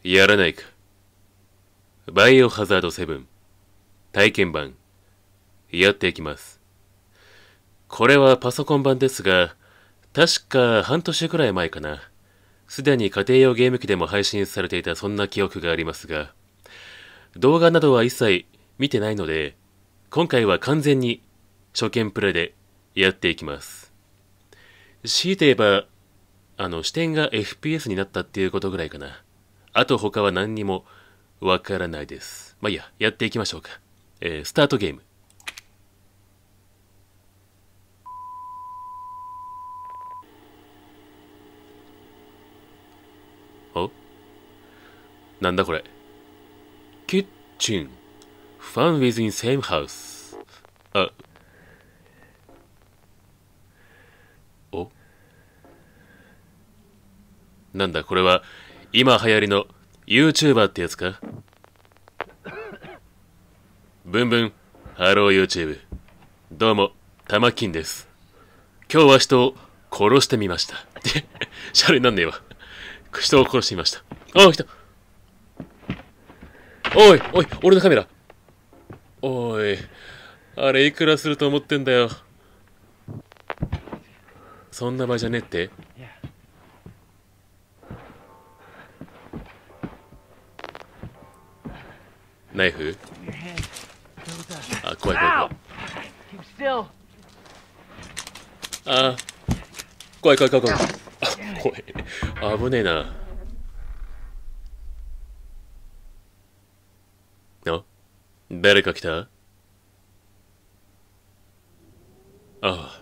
やらないか。バイオハザード7体験版やっていきます。これはパソコン版ですが、確か半年くらい前かな。すでに家庭用ゲーム機でも配信されていたそんな記憶がありますが、動画などは一切見てないので、今回は完全に初見プレイでやっていきます。強いて言えば、視点が FPS になったっていうことぐらいかな。あと他は何にもわからないです。まあいいや、やっていきましょうか。スタートゲーム。お、なんだこれ。キッチン。Fun within same house。あ、お、なんだこれは、今流行りの YouTuber ってやつか。ブンブン、ハロー YouTube。どうも、タマキンです。今日は人を殺してみました。シャレになんねえわ。人を殺してみました。ああ、来た。おい、おい、俺のカメラ。おい、あれいくらすると思ってんだよ。そんな場合じゃねえって。ナイフ。あ、怖い怖い怖い。あ、怖い怖い怖い怖い。あ、怖い。危ねえな。あ、誰か来た？ああ。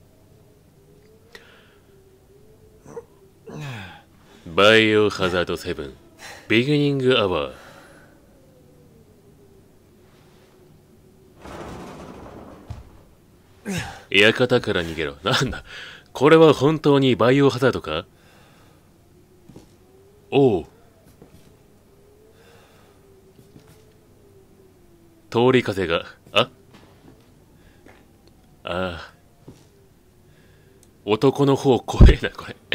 バイオハザード7ビギニングアワー。館から逃げろ。なんだこれは本当にバイオハザードか？おう。通り風が、ああ。男の方怖えな、これ。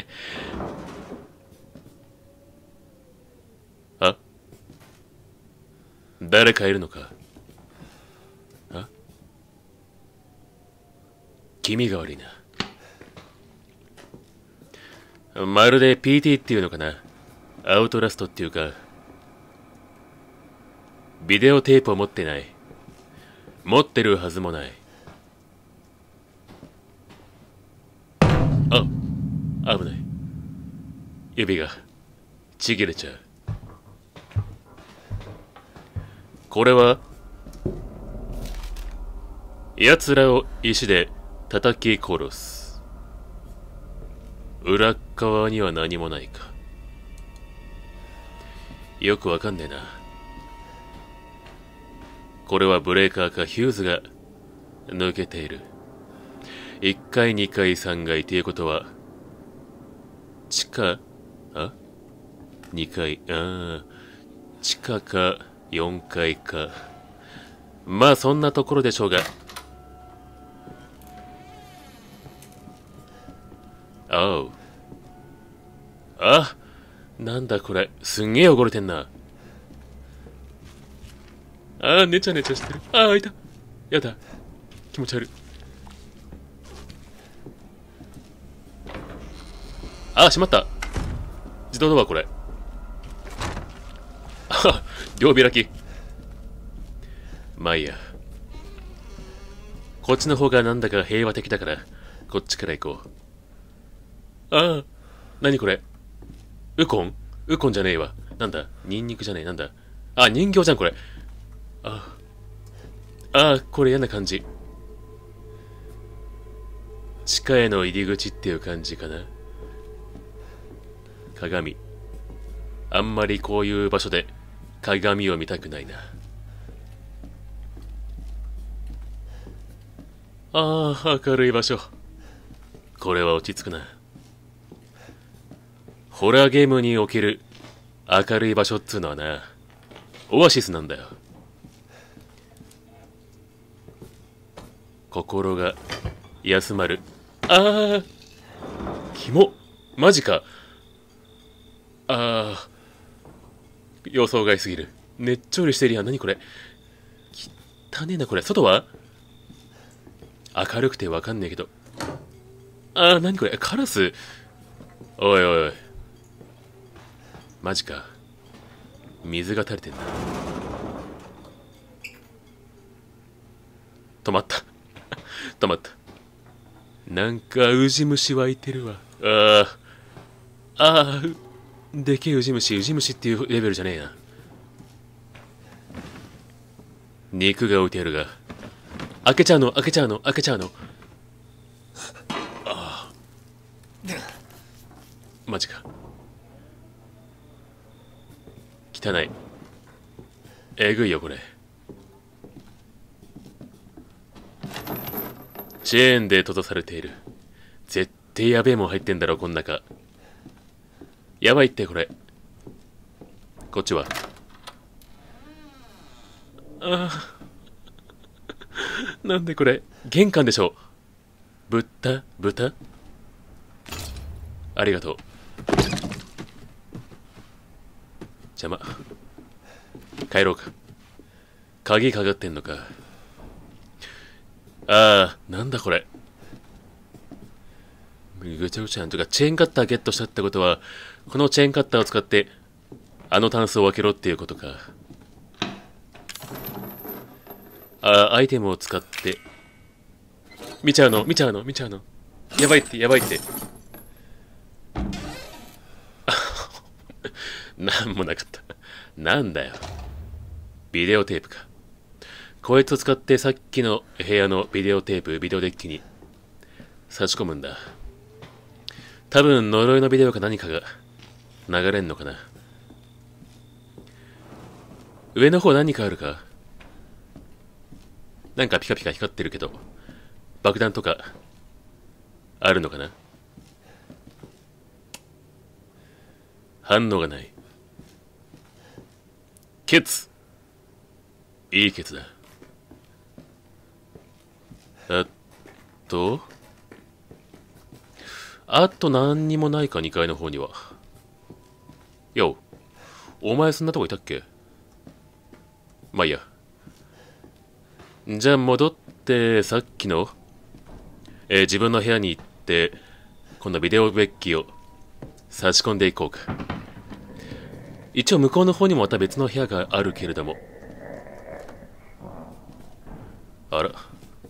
あ、誰かいるのか？あ、気味が悪いな。まるで PT っていうのかな。アウトラストっていうか、ビデオテープを持ってない。持ってるはずもない。あ、危ない。指がちぎれちゃう。これは奴らを石で叩き殺す。裏側には何もないか。よくわかんねえな。これはブレーカーかヒューズが抜けている。1階、2階、3階っていうことは、地下、あ ?2 階、地下か4階か。まあそんなところでしょうが。おう。あ、なんだこれ。すんげえ汚れてんな。ああ、ねちゃねちゃしてる。ああ、いた。やだ。気持ち悪い。ああ、しまった。自動ドアこれ。あ、両開き。まあいいや。こっちの方がなんだか平和的だから、こっちから行こう。ああ、なにこれ。ウコンウコンじゃねえわ。なんだニンニクじゃねえ。なんだあ、人形じゃんこれ。ああ、これ嫌な感じ。地下への入り口っていう感じかな。鏡。あんまりこういう場所で鏡を見たくないな。ああ、明るい場所。これは落ち着くな。ホラーゲームにおける明るい場所っつうのはな、オアシスなんだよ。心が休まる。ああ、キモ。マジか。ああ、 予想外すぎる。ねっちょりしてるやん。何これ。汚ねえなこれ。外は明るくてわかんねえけど。あー、何これ。カラス。おいおいおい。マジか。水が垂れてんな。止まった。止まった。なんかウジ虫湧いてるわ。でけえウジ虫っていうレベルじゃねえな。肉が置いてあるが、開けちゃうの。ああ、マジか。汚い。えぐいよこれ。チェーンで閉ざされている。絶対やべえもん入ってんだろこん中。やばいってこれ。こっちは。なんでこれ。玄関でしょ。豚ありがとう。邪魔。帰ろうか。鍵かかってんのか。なんだこれ。ぐちゃぐちゃんとか、チェーンカッターゲットしたってことは、このチェーンカッターを使ってあのタンスを開けろっていうことか。アイテムを使って見ちゃうの。やばいってなんもなかった。なんだよ。ビデオテープか。こいつを使ってさっきの部屋のビデオテープ、ビデオデッキに差し込むんだ。多分呪いのビデオか何かが流れんのかな。上の方何かあるか。なんかピカピカ光ってるけど、爆弾とかあるのかな。反応がない。ケツ。いいケツだ。あと何にもないか、2階の方には。よう、お前そんなとこいたっけ。まあいいや。じゃあ戻ってさっきの、自分の部屋に行って今度ビデオデッキを差し込んでいこうか。一応向こうの方にもまた別の部屋があるけれども。あら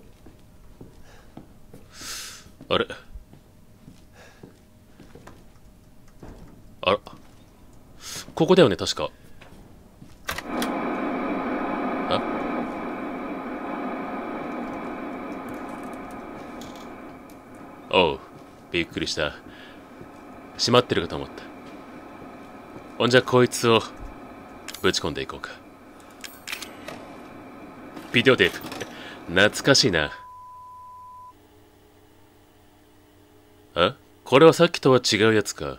ここだよね確か。おう、びっくりした。閉まってるかと思った。ほんじゃこいつをぶち込んでいこうか。ビデオテープ懐かしいな。これはさっきとは違うやつか。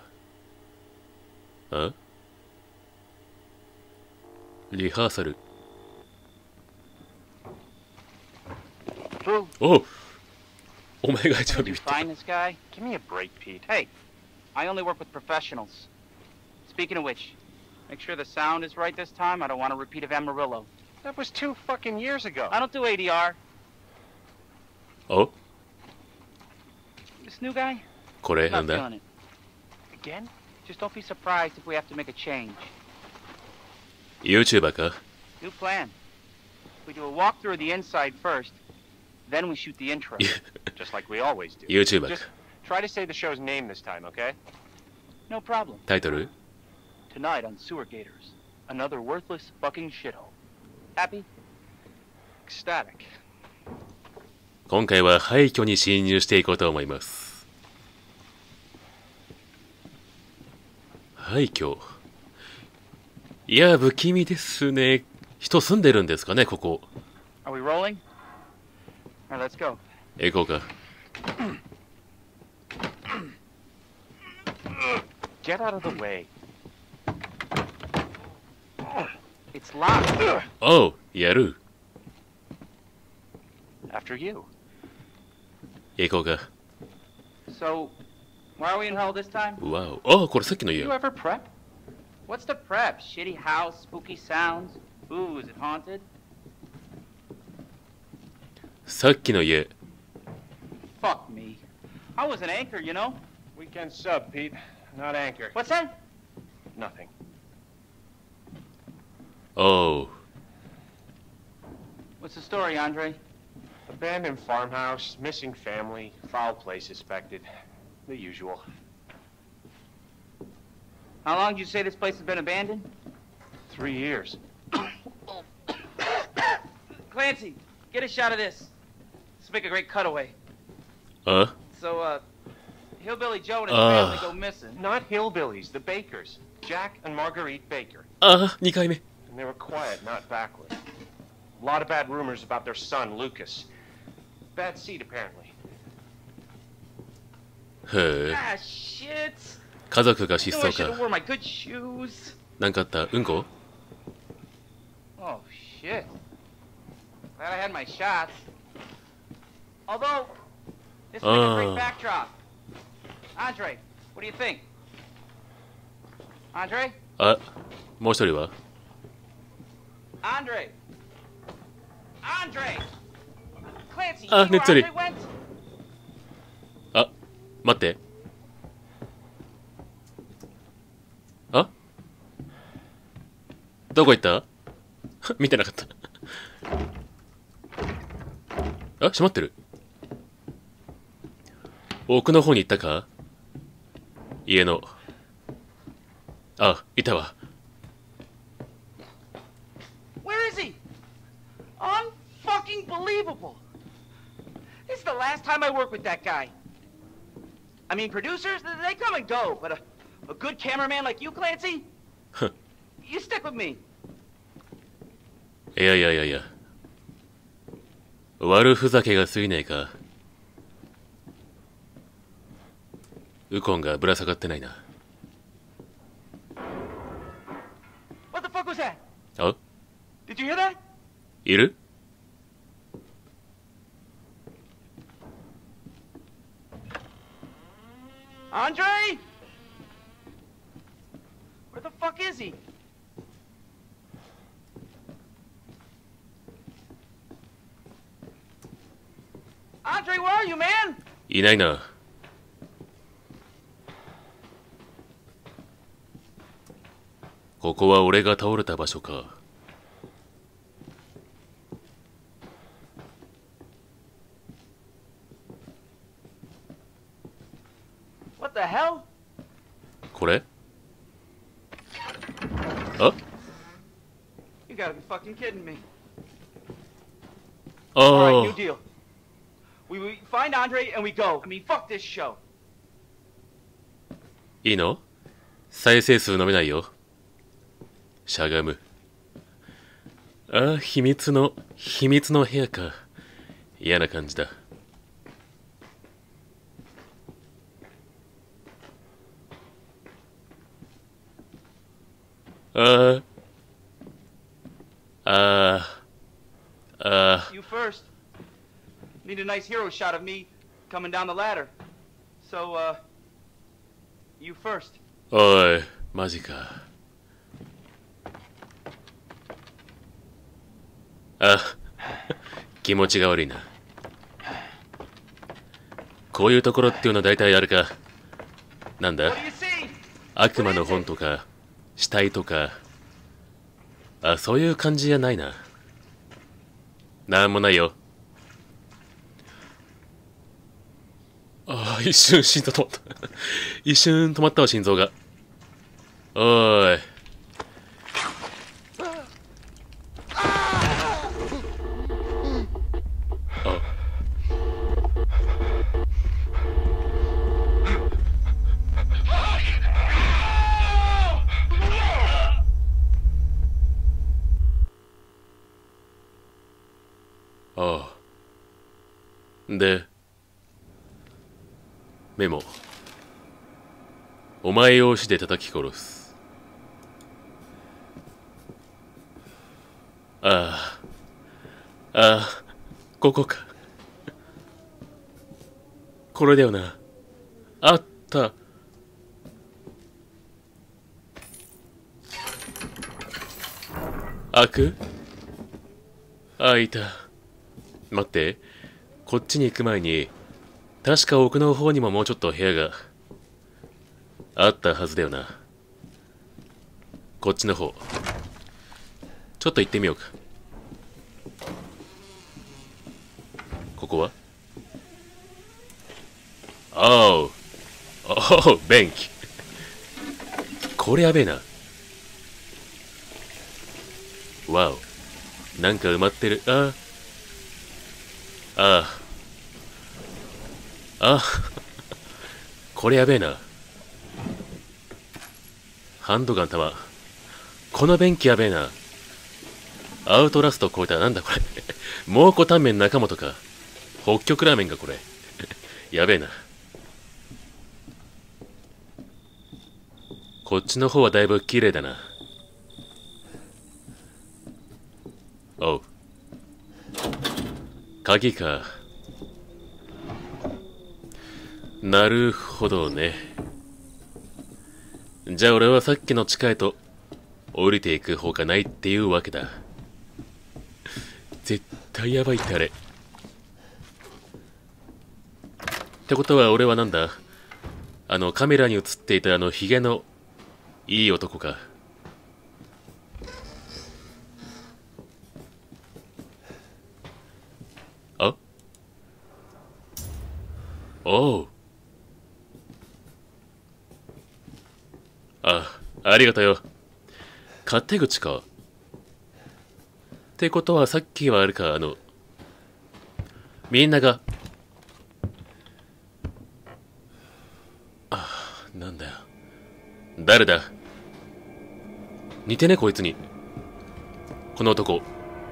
リハーサル。おう、お前が一番ビビった。 Find this guy? Give me a break, Pete. Hey, I only work with professionals. Speaking of which, make sure the sound is right this time. I don't want a repeat of Amarillo. That was 2 fucking years ago. I don't do ADR. お、 This new guy? これな Not んだ。 feeling it. Again? Just don't be surprised if we have to make a change. YouTuber か。 New plan. We do a walkthrough of the inside first, then we shoot the intro. Just like we always do. YouTuber か。 Just try to say the show's name this time, okay? No problem. タイトル Tonight on Sewer Gators, another worthless fucking shithole. Happy? Ecstatic. 今回は廃墟に侵入していこうと思います。廃墟。いや、不気味ですね。人住んでるんですかね、ここ。 Are we rolling? Alright, let's go. 行こうか。 Get out of the way. It's locked. おう、やる。 After you. 行こうか。 So, why are we in hell this time? わお。ああ、これさっきの家 You。ever prep? What's the prep? Shitty house, spooky sounds? Ooh, is it haunted? さっきの家。 Fuck me. I was an anchor, you know? Weekend sub, Pete. Not anchor. What's that? Nothing. おう。 What's the story, Andre? Abandoned farmhouse, missing family, foul play suspected. The usual. How long did you say this place has been abandoned? 3 years. Clancy, get a shot of this. This will make a great cutaway. あ So, Hillbilly Joe and his family go missing. Not hillbillies, the Bakers. Jack and Marguerite Baker. あ、2回目。 And they were quiet, not backward. A lot of bad rumors about their son, Lucas. Bad seed, apparently. へえ。 Ah, shit. 家族が失 You know I 踪 should have か。 worn my good shoes. なんかあった？うんこ？ Oh, shit. Glad I had my shots. Although, this would make a great backdrop. Andre, what do you think? Andre? あ、もう一人は？ Andre! Andre! Clancy, you Ah, see where Nitsuri. Andre went? あ、待って。あ？どこ行った？見てなかった。あ、閉まってる。奥の方に行ったか？家の。あ、いたわ。 Where is he? Unfucking believable. This is the last time I work with that guy. I mean, producers, they come and go, but a good cameraman like you, Clancy? You stick with me. いやいやいやいや。悪ふざけが過ぎねえか。ウコンがぶら下がってないな。 What the fuck was that? あ？ Did you hear that? いる？ Andre? Where the fuck is he? Andre, where are you, man? いないな。ここは俺が倒れた場所か。 What the hell? これ？あ？ You gotta be fucking kidding me. あ Alright, new あ。 deal. We find Andre and we go. I mean, fuck this show. いいの？再生数伸びないよ。しゃがむ。ああ、秘密の部屋か。嫌な感じだ。ああ。 You first. Need a nice hero shot of me coming down the ladder. So, you first. おい、マジか。あ、気持ちが悪いな。こういうところっていうのは大体あるか。なんだ？ What do you see? 悪魔の本とか、死体とか。あ、そういう感じじゃないな。なんもないよ。ああ、一瞬心臓止まった。一瞬止まったわ、心臓が。おーい。あ。ああ。で、メモ。お前を押しで叩き殺す。ああ。ああ、ここか。これだよな。あった。 開く？開いた。待って、こっちに行く前に、確か奥の方にももうちょっと部屋があったはずだよな。こっちの方。ちょっと行ってみようか。ここは？おう、便器。これやべえな。わお、なんか埋まってる。これやべえな。ハンドガン弾。この便器やべえな。アウトラスト超えた。なんだこれ。蒙古タンメン中本か。北極ラーメンかこれ。やべえな。こっちの方はだいぶ綺麗だな。おう。鍵か。なるほどね。じゃあ俺はさっきの地下へと降りていくほかないっていうわけだ。絶対やばいってあれ。ってことは俺はなんだ？カメラに映っていたヒゲのいい男か。あ？おう。ありがとよ。勝手口か。ってことはさっきはあれか、みんなが、なんだよ。誰だ？似てねこいつに。この男。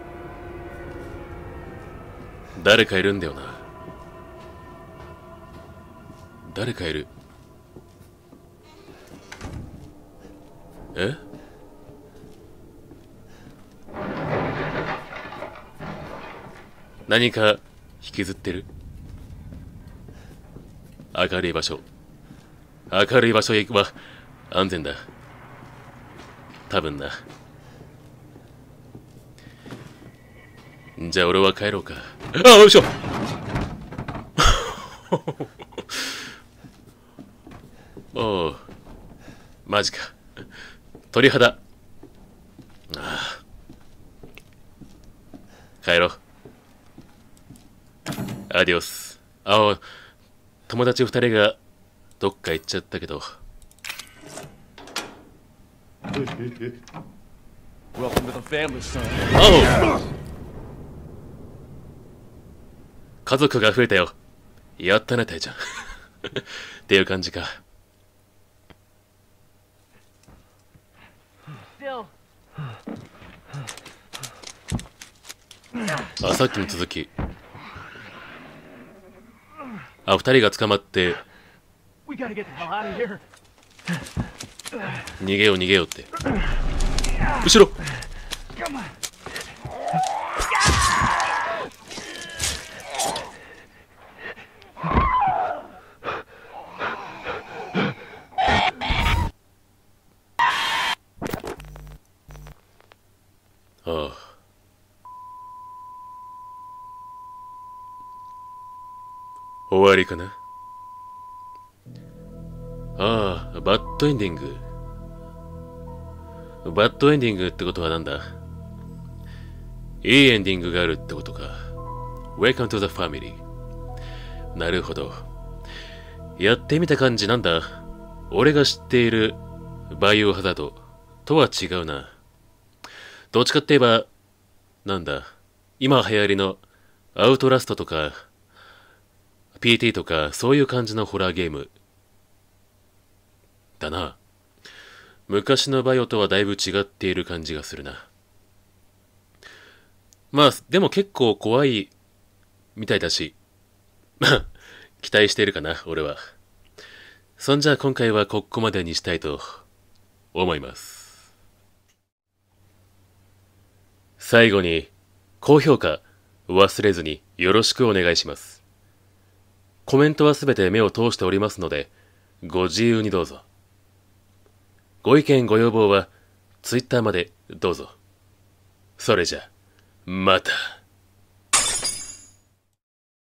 誰かいるんだよな。誰かいる。え？何か引きずってる？明るい場所。明るい場所へ行くは安全だ。多分な。じゃあ俺は帰ろうか。よいしょおう、マジか。鳥肌。帰ろう。アディオス。友達二人がどっか行っちゃったけど。家族が増えたよ。やったね、タイちゃん。っていう感じか。さっきの続き。二人が捕まって逃げよう逃げようって。後ろ。終わりかな。バッドエンディング。バッドエンディングってことはなんだ？いいエンディングがあるってことか。Welcome to the family。なるほど。やってみた感じなんだ。俺が知っているバイオハザードとは違うな。どっちかって言えば、なんだ。今流行りのアウトラストとか、PT とかそういう感じのホラーゲームだな。昔のバイオとはだいぶ違っている感じがするな。まあでも結構怖いみたいだし、まあ期待しているかな俺は。そんじゃあ今回はここまでにしたいと思います。最後に高評価忘れずによろしくお願いします。コメントはすべて目を通しておりますので、ご自由にどうぞ。ご意見ご要望は Twitter までどうぞ。 それじゃ、また。